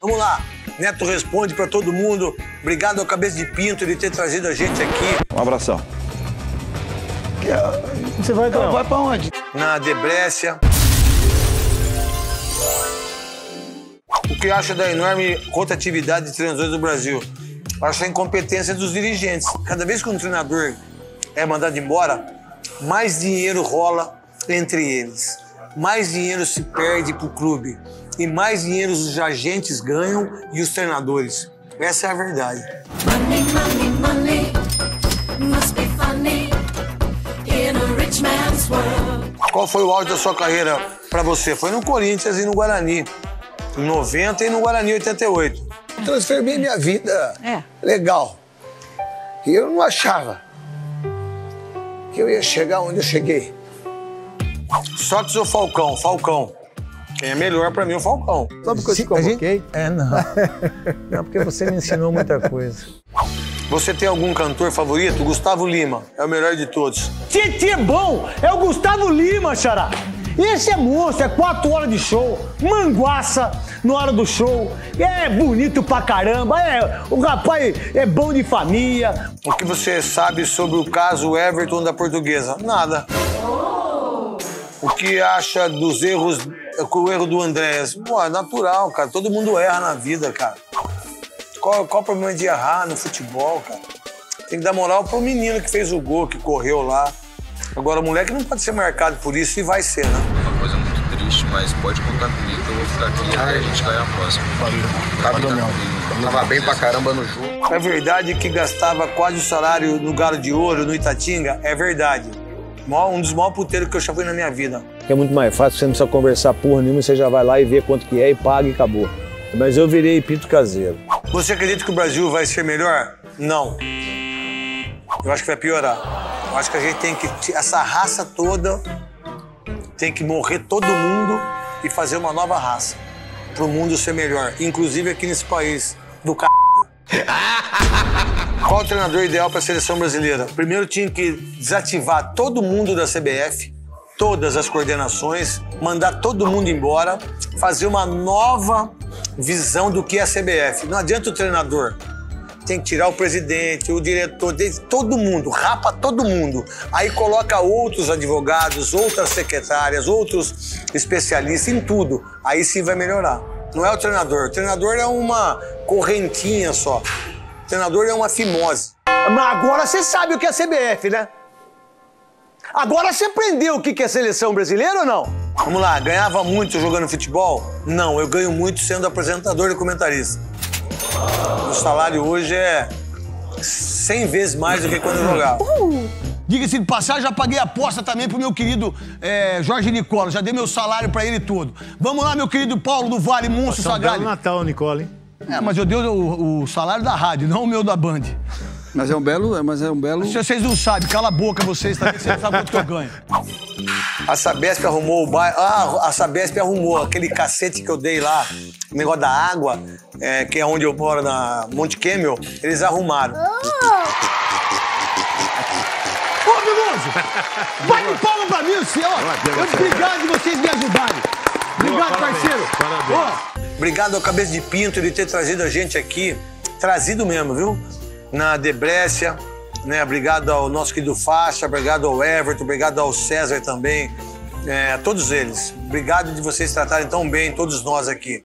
Vamos lá. Neto responde pra todo mundo. Obrigado ao Cabeça de Pinto de ter trazido a gente aqui. Um abração. Você vai pra onde? Na Debrécia. O que acha da enorme rotatividade de treinadores do Brasil? Acho a incompetência dos dirigentes. Cada vez que um treinador é mandado embora, mais dinheiro rola entre eles. Mais dinheiro se perde pro clube. E mais dinheiro os agentes ganham e os treinadores. Essa é a verdade. Money, money, money, must be funny in a rich man's world. Qual foi o auge da sua carreira pra você? Foi no Corinthians e no Guarani. Em 90 e no Guarani 88. Transformei minha vida legal. E eu não achava que eu ia chegar onde eu cheguei. Sócrates ou Falcão? Falcão. Quem é melhor pra mim é o Falcão. Sabe o que eu te convoquei? Não. Não, porque você me ensinou muita coisa. Você tem algum cantor favorito? Gustavo Lima. É o melhor de todos. Tietê é bom, é o Gustavo Lima, xará. Esse é monstro, é 4 horas de show, manguaça na hora do show, é bonito pra caramba, o rapaz é bom de família. O que você sabe sobre o caso Everton da Portuguesa? Nada. O que acha dos erros, com o erro do Andréas? Pô, é natural, cara, todo mundo erra na vida, cara. Qual o problema de errar no futebol, cara? Tem que dar moral pro menino que fez o gol, que correu lá. Agora, o moleque não pode ser marcado por isso e vai ser, né? Uma coisa muito triste, mas pode contar comigo que eu vou ficar aqui até a gente ganhar a próxima. Tava bem pra caramba no jogo. É verdade que gastava quase o salário no Galo de Ouro, no Itatinga? É verdade. Um dos maiores puteiros que eu já fui na minha vida. É muito mais fácil, você não precisa conversar porra nenhuma, você já vai lá e vê quanto que é e paga e acabou. Mas eu virei pinto caseiro. Você acredita que o Brasil vai ser melhor? Não. Eu acho que vai piorar. Eu acho que a gente tem que... Essa raça toda tem que morrer todo mundo e fazer uma nova raça. Pro mundo ser melhor. Inclusive aqui nesse país do c... Qual o treinador ideal para a seleção brasileira? Primeiro tinha que desativar todo mundo da CBF, todas as coordenações, mandar todo mundo embora, fazer uma nova visão do que é a CBF. Não adianta o treinador. Tem que tirar o presidente, o diretor, todo mundo, rapa todo mundo. Aí coloca outros advogados, outras secretárias, outros especialistas em tudo. Aí sim vai melhorar. Não é o treinador. O treinador é uma correntinha só. O treinador é uma fimose. Mas agora você sabe o que é CBF, né? Agora você aprendeu o que é seleção brasileira ou não? Vamos lá, ganhava muito jogando futebol? Não, eu ganho muito sendo apresentador e comentarista. O salário hoje é 100 vezes mais do que quando eu jogava. Diga-se de passagem, já paguei a aposta também pro meu querido Jorge Nicola. Já dei meu salário pra ele todo. Vamos lá, meu querido Paulo do Vale, monstro sagrado. Natal, Nicola, hein? Mas eu dei o salário da rádio, não o meu da Band. Mas é um belo... Vocês não sabem, cala a boca vocês também, vocês não sabem quanto que eu ganho. A Sabesp arrumou o bairro. A Sabesp arrumou aquele cacete que eu dei lá, o negócio da água, que é onde eu moro, na Monte Camel, eles arrumaram. Ô, Veloso! Bate palma pra mim, senhor! Obrigado de vocês me ajudarem. Obrigado, parceiro. Obrigado ao Cabeça de Pinto de ter trazido a gente aqui. Trazido mesmo, viu? Na Debrécia, né? Obrigado ao nosso querido Faixa, obrigado ao Everton, obrigado ao César também. A todos eles. Obrigado de vocês tratarem tão bem todos nós aqui.